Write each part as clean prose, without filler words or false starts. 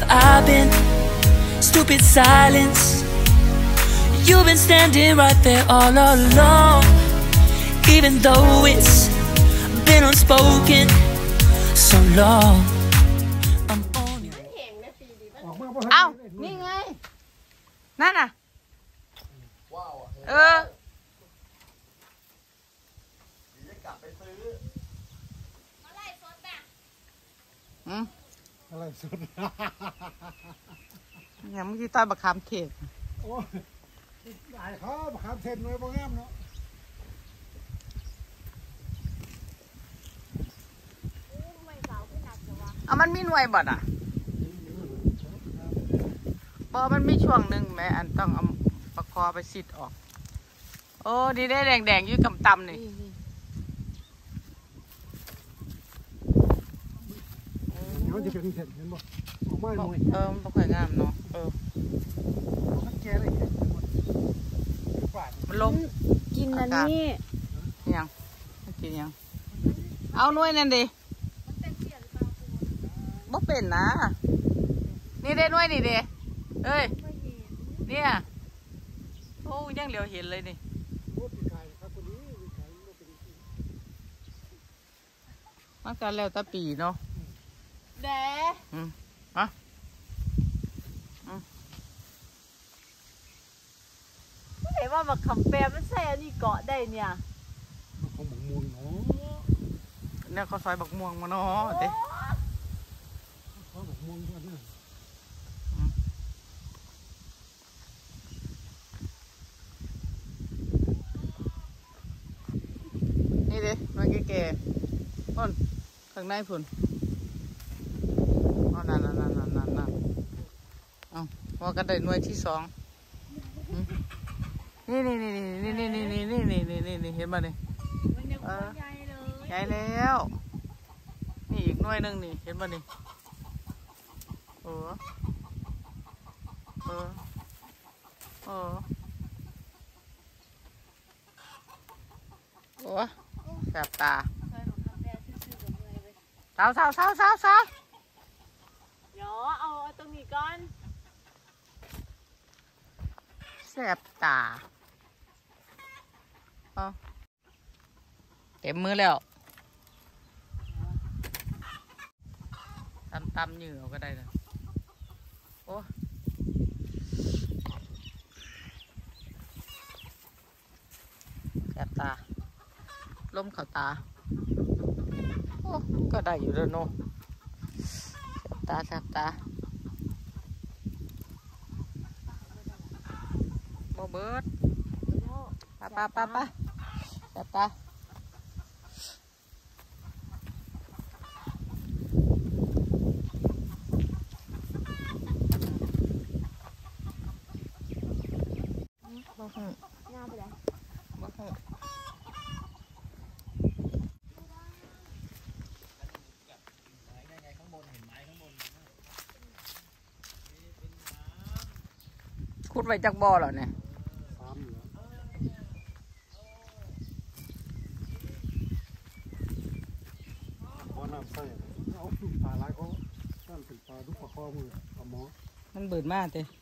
I've been stupid silence. You've been standing right there all along, even though it's been unspoken so long. I'm on you. เอ้านี่ไงนั่นน่ะอะไรสุดเนี่ยมึงที่ใต้บักขามเทศโอ้ได้เขาบักขามเทศน้อยบ่งามเนาะเอามันมีหน่วยบ่อ่ะพอมันมีช่วงหนึ่งแม่อันต้องเอาปากคอไปซิดออกโอ้ดีได้แดงๆยืดกำตำนี่มันจะเป็นเห็ดเห็นบ่ไม่หน่วยมันบ่ค่อยงามเนาะมันแก่ได้มันลงกินอันนี้ยังกินยังเอาหน่วยนั่นดิบ่เป็นนะนี่ได้หน่วยนี่เด้เอ้ยเนี่ยโอ้ยังเหลียวเห็นเลยนี่มันกันแล้วตะปีเนาะเด้ฮะไม่เห็นว่าแบบคำแปลมันแซ่นี่เกาะได้เนี่ยเขาบักม่วงเนาะเนี่ยเขาซอยบักม่วงมาเนาะเด้เขาบักม่วงด้วยเนี่ยนี่เด้มาแก่ๆพ่นข้างในพุ่นอ๋อนั่นเอาพอกันได้หน่วยที่สองนี่เห็นป่ะนี่ใหญ่แล้วนี่อีกหน่วยหนึ่งนี่เห็นป่ะนี่โอ้แสบตาเศร้าเดี๋ยวเอาตรงนี้ก่อนแสบตาเต็มมือแล้วตำเหยื่อก็ได้เลยโอ้แสบตาล้มเข่าตาโอ้ก็ได้อยู่แล้วเนาะแสบตาโมเบิร์ดป้าแสบตาง่ายไปเลยขุดไว้จากบ่อเหรอเนี่ยบ่อน้ำใส่เอาปลาไหลเขาตั้งเป็นปลาดุกปลาคอมือเอาหมอมันเบิดมากเลย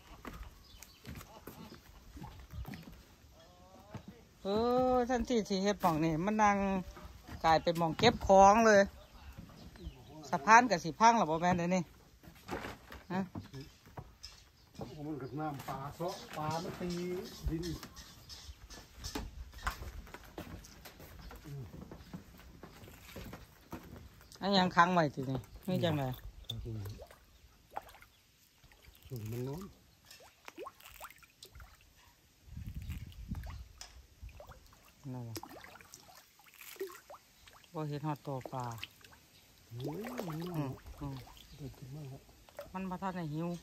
ท่านที่เฮ็ดหม่องนี่มันนั่งกลายเป็นหม่องเก็บของเลยสะพานกับสีพังหรอบ่แม่นเดี๋ยวนี้ฮะมันกับน้ำปลาเซาะปลามันตีดินอันยังค้างไว้ทีนี้ไม่จังไรสูงมันโน้นนั่นแหละว่าเห็นหอดตัวปลามันมาทานในหิว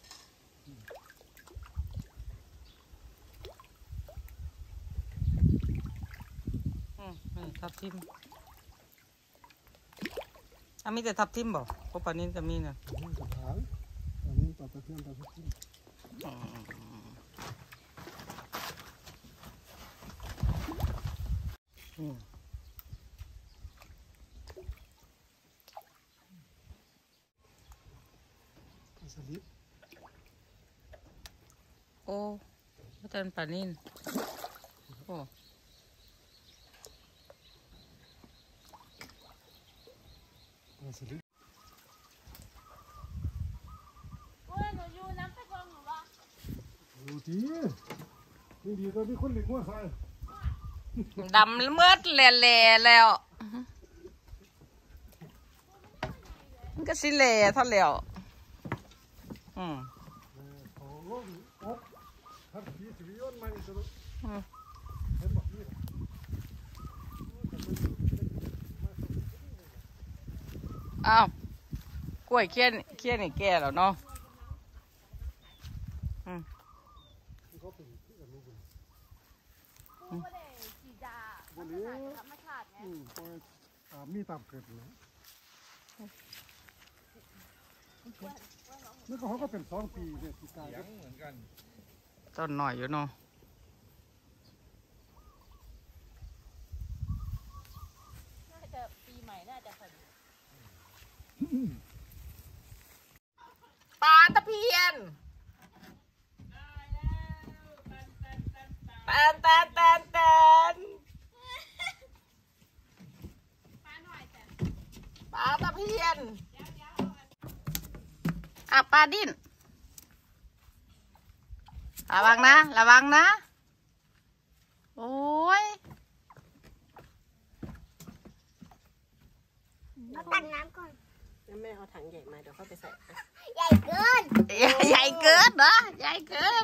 นี่ทับทิมมีแต่ทับทิมบ่พวกปลานิ่นก็มีนะปลานิ่นปลาตะเพียนปลาทับทิมโอ้พระจันทร์ปลานิ่นโอ้ดีก็มีคนหลีกว่าใครดำเมื่อแหล่แล้วมันก็สิแหล่เท่าแล้วอ้าวกล้วยเคี้ยนี่แก่แล้วเนาะมีตามเกิดเลยนี่ก็เขาก็เป็น2 ปีเนี่ยปีกายก็เหมือนกันต้นหน่อยอยู่เนาะน่าจะปีใหม่น่าจะพอดีปลาตะเพียนแตนปลาตะเพียนปลาดิ้นระวังนะโอ้ยเอาตักน้ำก่อนแล้วแม่เอาถังใหญ่มาเดี๋ยวเขาไปใส่ใหญ่เกินเหรอใหญ่เกิน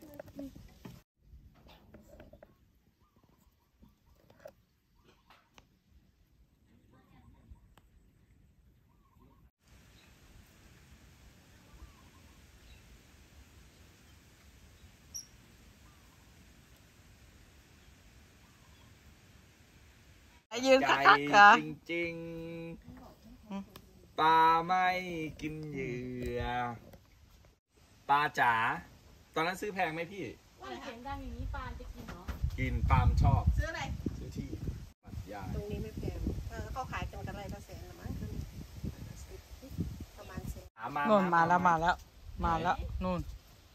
ยืนคักๆจริงๆปลาไม่กินเหยื่อปลาจ๋าตอนนั้นซื้อแพงไหมพี่เสียงดังอย่างนี้ปลาจะกินเหรอกินปลามชอบซื้ออะไรซื้อที่ตรงนี้ไม่แพงเขาขายกันกันไรละแสนละมั้งประมาณแสนนู่นมาแล้วนู่น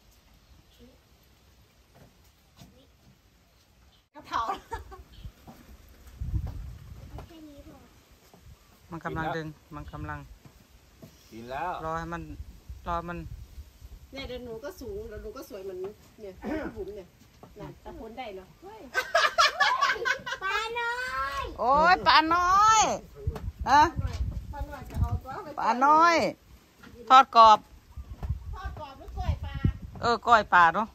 กระเผามันกำลังดึงมันกำลังกินแล้วรอมันเนี่ยเดี๋ยวหนูก็สูงแล้วหนูก็สวยเหมือนเนี่ยบุ๋มเนี่ยน่ะตะพ้นได้เนาะปลาน้อยโอ้ยปลาน้อยฮะปลาน้อยทอดกรอบหรือกล้วยปลาก้อยปลาเนาะ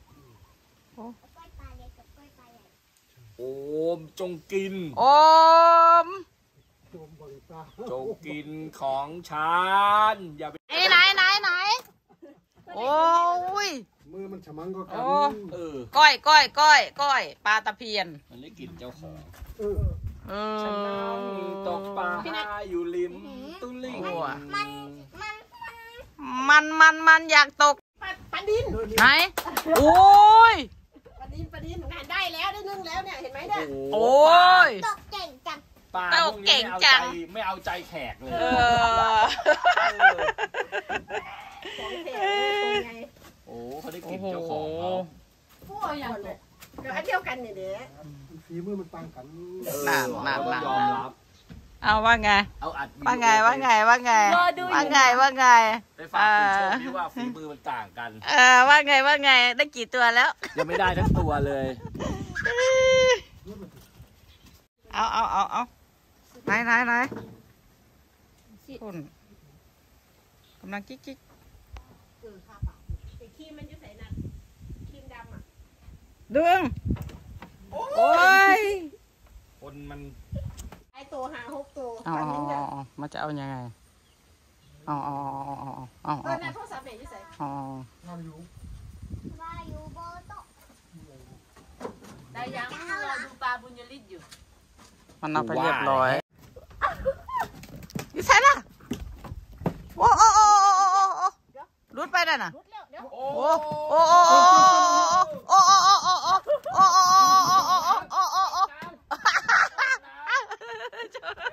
โอมจงกินโอมจงกินของฉันอย่าไปไหนโอ้ยมือมันฉมังก็กันก้อยปลาตะเพียนมันได้กลิ่นเจ้าของฉันนั่งตกปลาอยู่ริมตุ้ลิ่งมันอยากตกปลาดินไหนโอ้ยปลาดินงานได้แล้วได้นึ่งแล้วเนี่ยเห็นไหมเนี่ยโอ้ยตกเก่งจังปลาพวกนี้ไม่เอาใจแขกเลยโอ้เขาได้กลิ่นเจ้าของเขาพวกอย่างเดียวกันเนี่ยเด้ฝีมือมันต่างกันนานยอมรับเอาว่าไงว่าไงไปฝากคุณชมที่ว่าฝีมือมันต่างกันว่าไงได้กี่ตัวแล้วยังไม่ได้ทั้งตัวเลยเอาไหนคุณกำลังกิ๊กค่ะปะแต่ครีมมันจะใส่นั่นครีมดำอ่ะดึงโอ้ยคนมันไอตัว6 ตัวมันจะเอายังไงก็ในโทรศัพท์เนี่ยจะใส่ว่าอยู่โบโตได้ยังรอดูปลาบุญยฤทธิ์อยู่มันเอาไปเรียบร้อยนี่ใช่ละโอ้รุดไปได้น่ะ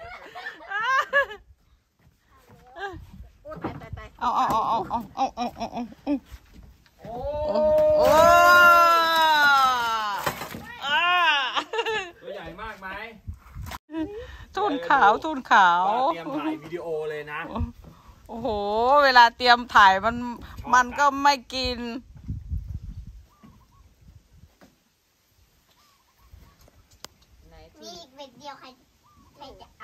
โอ้นขาวทุนขาวเตรียมถ่ายวิดีโอเลยนะโอ้โหเวลาเตรียมถ่ายมันก็ไม่กินมีอีกเบ็ดเดียวใครจะเอา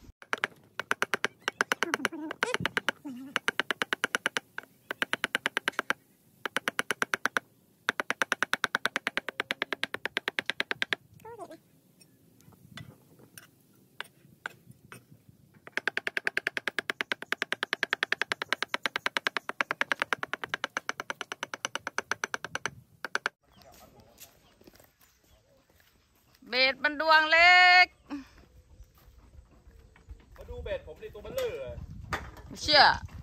เบ็ดมันดวงเล็กมาดูเบ็ดผมในตัวมันเลื่อเชื่อ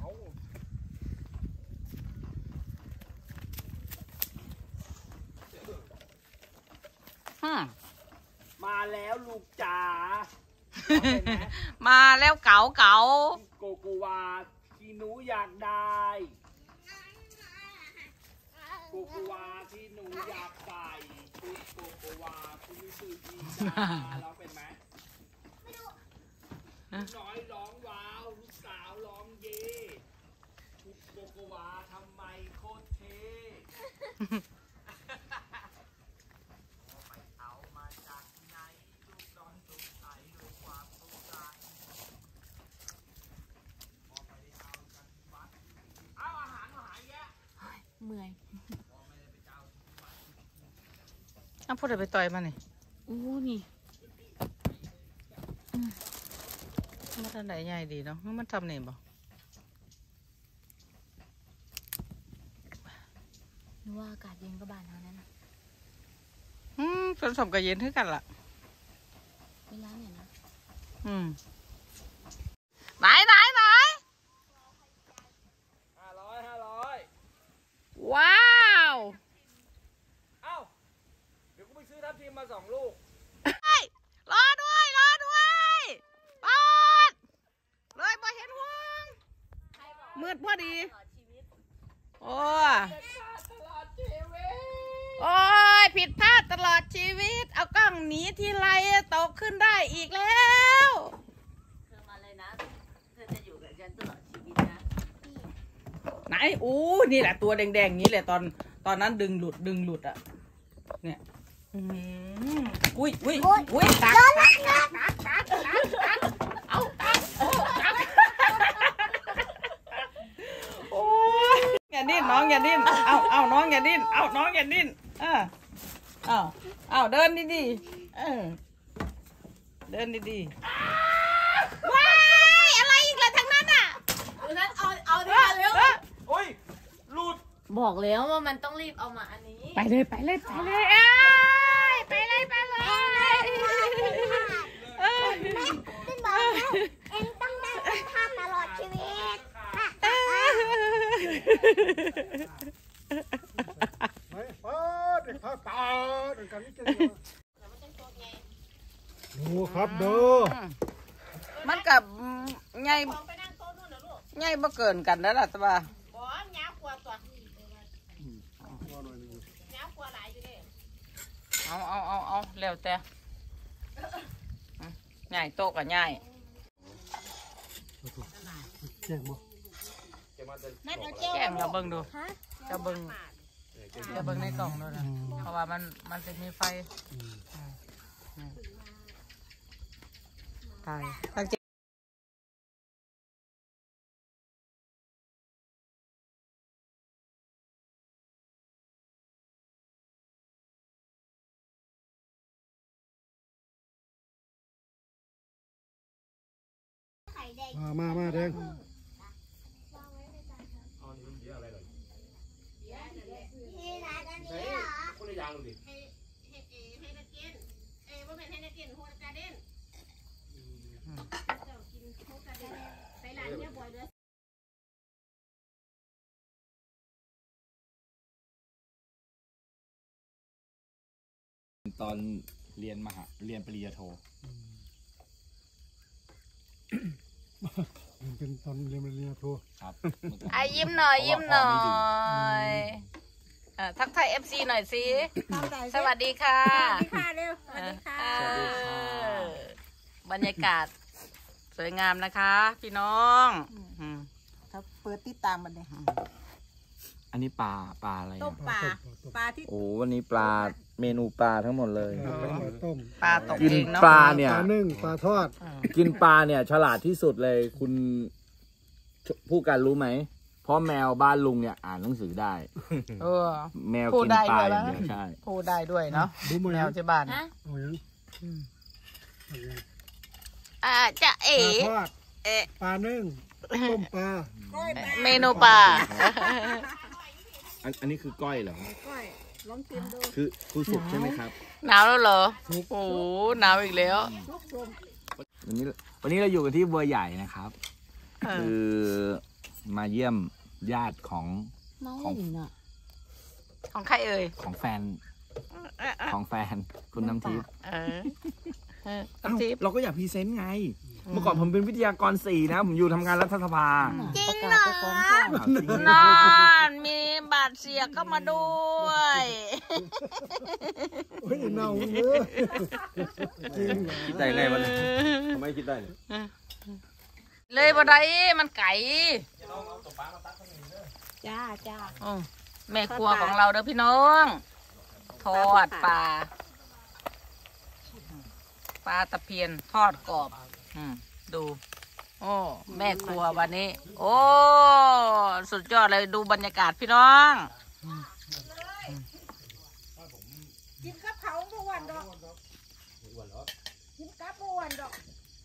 มาแล้วลูกจ๋ามาแล้วเก๋าโกโกวาที่หนูอยากได้โกโกวาที่หนูอยากใส่ชุดโกโกวาคุณรู้สึกดีจ้าร้องเป็นไหมลูกน้อยร้องว้าวลูกสาวร้องเย่ชุดโกโกวาทำไมโคตรเท่เอามาจากไหนลูกน้อยสงสัยด้วยความสงสารเอาอาหารมาหายแยะเมื่อยพูดอะไรไปต่อยมันนี่อู้นี่มันทำไหนใหญ่ดีเนาะมันทำนี่บ่นึกว่าอากาศเย็นก็บานเท่านั้นนะผสมกับเย็นเท่ากันล่ะเวลาเนี่ยนะไหน 500 ว้าวเอ้า เดี๋ยวกูไปซื้อทับทิมมา2 ลูกรอด้วยปอดเลยบ่เห็นห่วงมืดพอดีโอ้ยผิดพลาดตลอดชีวิตเอากล้องหนีทีไรตกขึ้นได้อีกแล้วเธอมาเลยนะเธอจะอยู่กับฉันตลอดชีวิตนะไหนอู้นี่แหละตัวแดงๆนี้แหละตอนนั้นดึงหลุดอ่ะเนี่ยอุ้ยตักเอาโอ้ยอย่าดิ้นน้องอย่าดิ้นเอาน้องอย่าดิ้นน้องอย่าดิ้นเดินดีๆเดินดีๆว้ายอะไรอีกล่ะทั้งนั้นอ่ะงั้นเอาดีกว่าเร็วโอ้ยหลุดบอกแล้วว่ามันต้องรีบเอามาอันนี้ไปเลยไปเลยเป็นบอกแล้วเอ็งต้องได้เป็นข้าตลอดชีวิตไหนป้าเด็กข้าวตาเด็กกันนี่เก่งโอ้ครับเด้อมันกับไงบ่เกินกันแล้วล่ะตาบ้าเอาแล้วแต่ง่ายโตกับง่ายแจ้งบ่แกงเราเบิ่งดูจะเบิ่งในกล่องด้วยนะเพราะว่ามันจะมีไฟตายตั้งใจมาแดงคนละอย่างเลยดิตอนเรียนปริญญาโทเป็นตอนเรียนปริญญาโทครับยิ้มหน่อยทักทาย FC หน่อยสิสวัสดีค่ะสวัสดีค่ะเร็วสวัสดีค่ะบรรยากาศสวยงามนะคะพี่น้องถ้าเปิดติดตามมันเลยอันนี้ปลาอะไรต้มปลาปลาที่โอ้วันนี้ปลาเมนูปลาทั้งหมดเลยต้มปลาตกกินเองเนาะปลาเนี่ยปลานึ่งปลาทอดกินปลาเนี่ยฉลาดที่สุดเลยคุณผู้กันรู้ไหมเพราะแมวบ้านลุงเนี่ยอ่านหนังสือได้เออแมวพูดกินได้ปลาด้วยอย่างนะเดียวใช่พูดได้ด้วยเนาะดูมาแมแล้ววที่บ้านเอายังจะเอ๋ปลาทอดปลานึ่งต้มปลาเมนูปลาอันนี้คือก้อยเหรอก้อยลองชิมดูคือสุกใช่ไหมครับหนาวแล้วเหรอโอ้โหหนาวอีกแล้ววันนี้เราอยู่กันที่บัวใหญ่นะครับ คือมาเยี่ยมญาติของของใครเอ่ยของแฟนคุณน้ำทิพย์น้ำทิพย์เราก็อยากพรีเซนต์ไง เมื่อก่อนผมเป็นวิทยากร4นะผมอยู่ทำงานรัฐสภาจริงเหรอนอนมีบาดเสียเข้ามาด้วยเฮ้ยเน่าเลยจริงคิดได้ไงวันนี้ทำไมคิดได้เลยบ่ได้มันไก่จ้าแม่ครัวของเราเด้อพี่น้อง ทอดปลาตะเพียนทอดกรอบดูโอ้แม่ครัววันนี้ โอ้สุดยอดเลยดูบรรยากาศพี่น้องกินกับเขาเมื่อวันดอกกินกับเมื่อวันดอก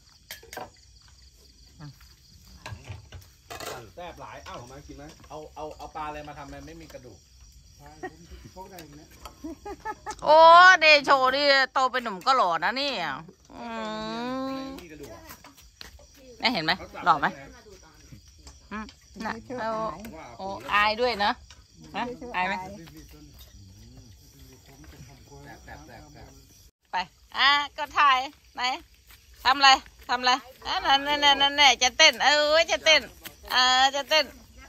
แซ่บหลายเอ้ามากินไหมเอาปลาอะไรมาทำมันไม่มีกระดูกโอ้เดโชนี่โตเป็นหนุ่มก็หล่อนะนี่มีกระดูกนี่เห็นไหมหล่อไหมน่ะโอ้อายด้วยนะอายไหมไปก็ถ่ายไหนทำอะไรนั่นจะเต้นจะเต้นจะเต้น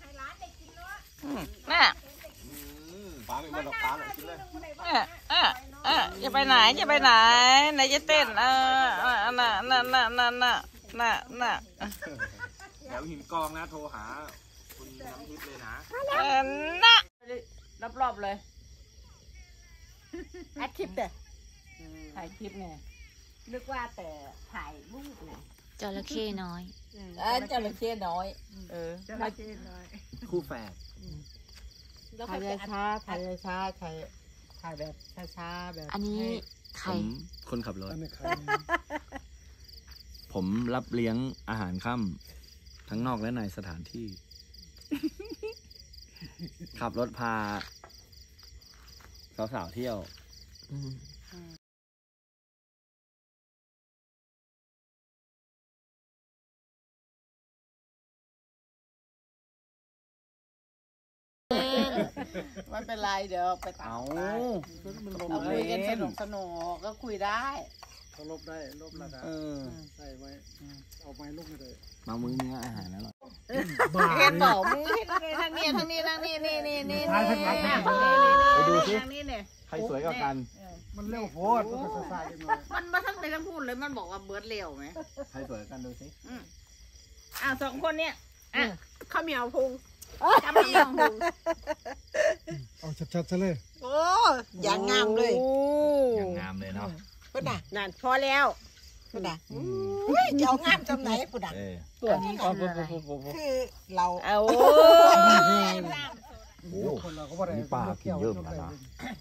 น่ะปลาไม่มาดอกปลาหรอกกินเลยจะไปไหนไหนจะเต้นน่ะเดี๋ยวหินกองนะโทรหาคุณน้ำทิพย์เลยนะน่ะรอบๆเลยอัดคลิปเด้อถ่ายคลิปเนี่ยนึกว่าแต่ถ่ายรูปไงจระเข้น้อยจระเข้น้อยจระเข้น้อยคู่แฝดถ่ายช้าถ่ายแบบช้าแบบอันนี้ไข่ผมคนขับรถอันนี้ใครผมรับเลี้ยงอาหารค่ำทั้งนอกและในสถานที่ ขับรถพาสาวๆเที่ยวไม่เป็นไรเดี๋ยวไปตัดเอาเราคุยกันสนุกก็คุยได้เขาลบได้ลบระดับใส่ไว้เอาไม้ลูกเลยมามื้อเนื้ออาหารอร่อยเห็นบอกมึงเห็นทางนี้นี่ไปดูสิทางนี้เนี่ยใครสวยกว่ากันมันเร็วโพดมันเป็นสายยังไงมันมาทั้งไปทั้งพูดเลยมันบอกว่าเบิร์ดเร็วไหมใครสวยกว่ากันดูสิสองคนเนี่ยข้าวเหนียวพุงจำไม่ยอมเอาชัดๆซะเลยโอ้อย่างงามเลยอย่างงามเลยเนาะพุ่นน่ะนั่นพอแล้วพุ่นน่ะอุ้ยเดี๋ยวงามจำไหนพุ่นน่ะตัวนี้คือเราเอาโอ้นี่ปลากินเยอะเหมือนกันนะ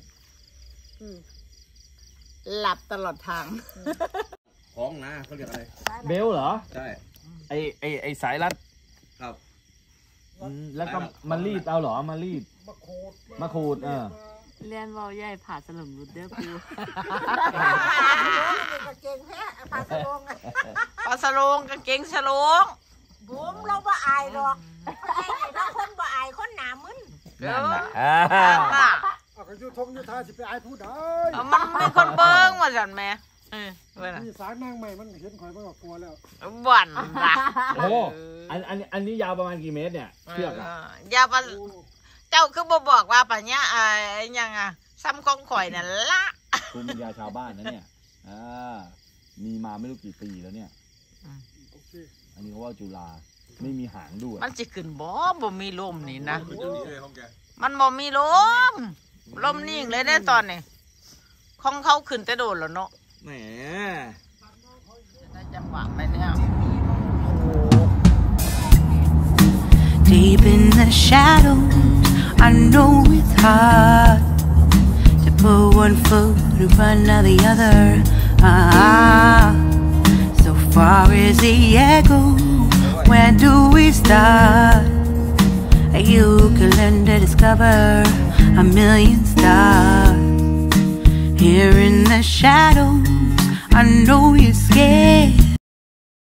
หลับตลอดทางของนะเขาเรียกอะไรเบลเหรอใช่ไอสายรัดครับแล้วก็มารีดเอาเหรอ มารีด มาขูดเรียนวอลใหญ่ผ่าสลุมรุดเด้อปูเก่งแพ้พาสลงปลาสลงกางเกงสลงบุ้มเราบ่อายหรอกไอ้เราคนบ่อายคนหนามึนนั่นน่ะเอากระยุทงยุทธาสิไปอายผู้ใดมันมีคนเบิ้งมาสั่นแม่มีสารนางใหม่มันเห็นข่อยมันก็กลัวแล้วบ่นละโอ้อันนี้ยาวประมาณกี่เมตรเนี่ยเชือกอะอย่าปะเจ้าคือบ่บอกว่าปะเนี้ยยังซ้ำกองข่อยนั่นละภูมิปัญญาชาวบ้านนะเนี่ยมีมาไม่รู้กี่ปีแล้วเนี่ยอันนี้เขาว่าจุฬาไม่มีหางด้วยมันจะขึ้นบ่มีลมนี่นะมันบ่มีลมนิ่งเลยได้ตอนนี้ของเขาขึ้นแต่โดนแล้วเนาะแหมได้จังหวะไปเนี่ย Deep in the shadows, I know it's hard to put one foot in front of the other. So far as the echo, where do we start? You can learn to discover a million stars. Here in the shadows, I know you're scared.